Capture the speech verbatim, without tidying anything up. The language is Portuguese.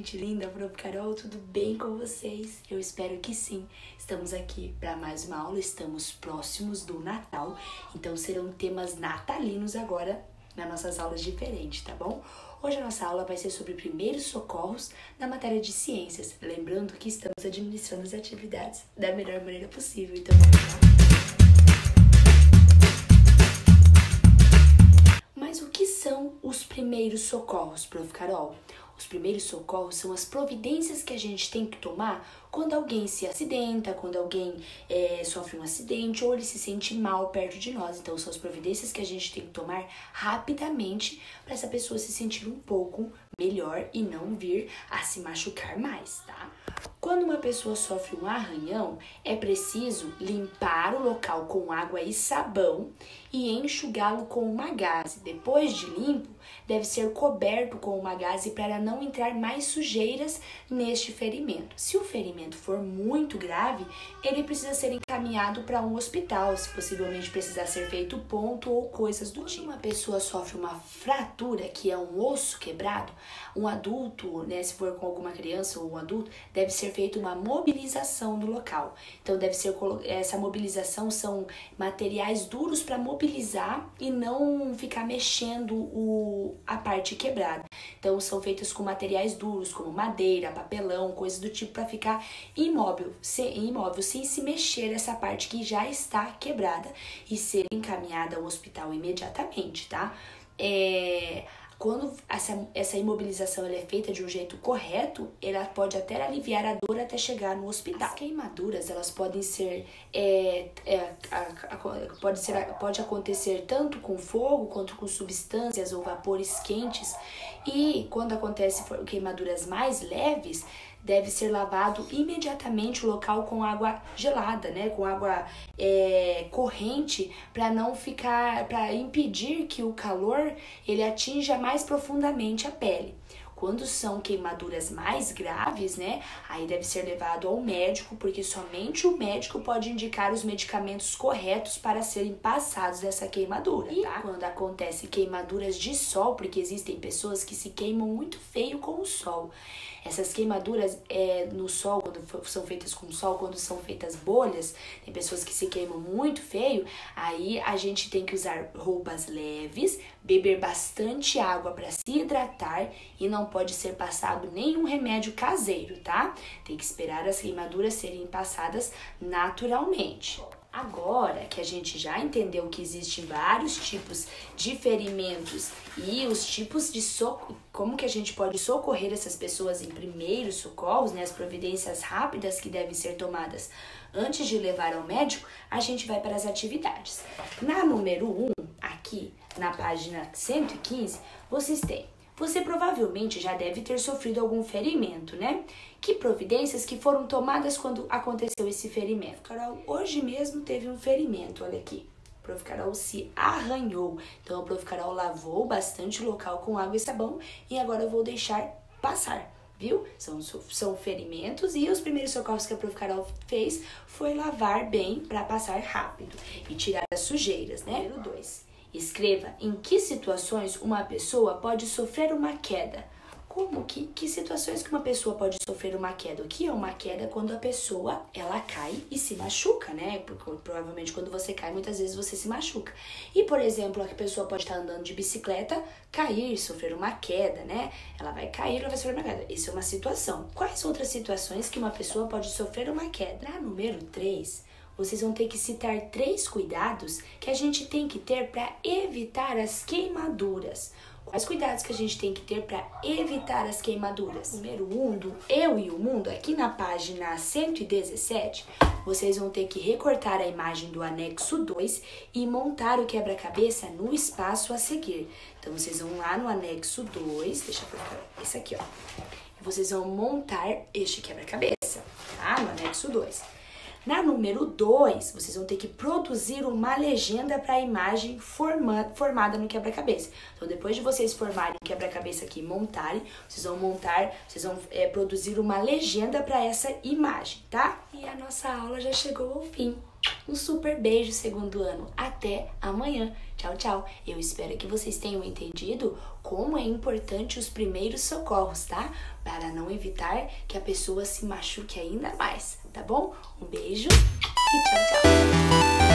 gente linda, prof Carol, tudo bem com vocês? Eu espero que sim. Estamos aqui para mais uma aula, estamos próximos do Natal, então serão temas natalinos agora nas nossas aulas diferentes, tá bom? Hoje a nossa aula vai ser sobre primeiros socorros na matéria de ciências, lembrando que estamos administrando as atividades da melhor maneira possível, então vamos lá. Mas o que são os primeiros socorros, prof Carol? Os primeiros socorros são as providências que a gente tem que tomar quando alguém se acidenta, quando alguém é, sofre um acidente ou ele se sente mal perto de nós. Então, são as providências que a gente tem que tomar rapidamente para essa pessoa se sentir um pouco melhor e não vir a se machucar mais, tá? Quando uma pessoa sofre um arranhão, é preciso limpar o local com água e sabão e enxugá-lo com uma gaze. Depois de limpo, deve ser coberto com uma gaze para não entrar mais sujeiras neste ferimento. Se o ferimento for muito grave, ele precisa ser encaminhado para um hospital, se possivelmente precisar ser feito ponto ou coisas do tipo. Quando uma pessoa sofre uma fratura, que é um osso quebrado, um adulto, né, se for com alguma criança ou um adulto, deve ser feita uma mobilização do local. Então, deve ser essa mobilização são materiais duros para mobilizar e não ficar mexendo o, a parte quebrada. Então, são feitas com materiais duros, como madeira, papelão, coisas do tipo, para ficar imóvel, sem, imóvel, sem se mexer essa parte que já está quebrada e ser encaminhada ao hospital imediatamente, tá? É... Quando essa, essa imobilização ela é feita de um jeito correto, ela pode até aliviar a dor até chegar no hospital. As queimaduras, elas podem ser, é, é, a, a, pode, ser pode acontecer tanto com fogo quanto com substâncias ou vapores quentes. E quando acontece queimaduras mais leves, deve ser lavado imediatamente o local com água gelada, né? Com água é, corrente, para não ficar, para impedir que o calor ele atinja mais profundamente a pele. Quando são queimaduras mais graves, né, aí deve ser levado ao médico, porque somente o médico pode indicar os medicamentos corretos para serem passados dessa queimadura, tá? E quando acontece queimaduras de sol, porque existem pessoas que se queimam muito feio com o sol. Essas queimaduras é, no sol, quando são feitas com sol, quando são feitas bolhas, tem pessoas que se queimam muito feio, aí a gente tem que usar roupas leves, beber bastante água para se hidratar e não pode ser passado nenhum remédio caseiro, tá? Tem que esperar as queimaduras serem passadas naturalmente. Agora que a gente já entendeu que existem vários tipos de ferimentos e os tipos de socorro, como que a gente pode socorrer essas pessoas em primeiros socorros, né, as providências rápidas que devem ser tomadas antes de levar ao médico, a gente vai para as atividades. Na número um, aqui na página cento e quinze, vocês têm. Você provavelmente já deve ter sofrido algum ferimento, né? Que providências que foram tomadas quando aconteceu esse ferimento? Carol, hoje mesmo teve um ferimento, olha aqui. O prof Carol se arranhou. Então, a prof Carol lavou bastante o local com água e sabão e agora eu vou deixar passar, viu? São, são ferimentos e os primeiros socorros que a prof Carol fez foi lavar bem para passar rápido e tirar as sujeiras, né? Número dois. Escreva em que situações uma pessoa pode sofrer uma queda. Como que, que situações que uma pessoa pode sofrer uma queda? O que é uma queda? Quando a pessoa, ela cai e se machuca, né? Porque, provavelmente quando você cai, muitas vezes você se machuca. E, por exemplo, a pessoa pode estar andando de bicicleta, cair, sofrer uma queda, né? Ela vai cair, ela vai sofrer uma queda. Isso é uma situação. Quais outras situações que uma pessoa pode sofrer uma queda? Na número três... vocês vão ter que citar três cuidados que a gente tem que ter para evitar as queimaduras. Quais cuidados que a gente tem que ter para evitar as queimaduras? Número um, do Eu e o Mundo, aqui na página cento e dezessete, vocês vão ter que recortar a imagem do anexo dois e montar o quebra-cabeça no espaço a seguir. Então, vocês vão lá no anexo dois, deixa eu colocar esse aqui, ó. E vocês vão montar este quebra-cabeça, tá? No anexo dois. Na número dois, vocês vão ter que produzir uma legenda para a imagem forma, formada no quebra-cabeça. Então, depois de vocês formarem o quebra-cabeça aqui e montarem, vocês vão montar, vocês vão é, produzir uma legenda para essa imagem, tá? E a nossa aula já chegou ao fim. Um super beijo, segundo ano. Até amanhã. Tchau, tchau. Eu espero que vocês tenham entendido como é importante os primeiros socorros, tá? Para não evitar que a pessoa se machuque ainda mais, tá bom? Um beijo e tchau, tchau.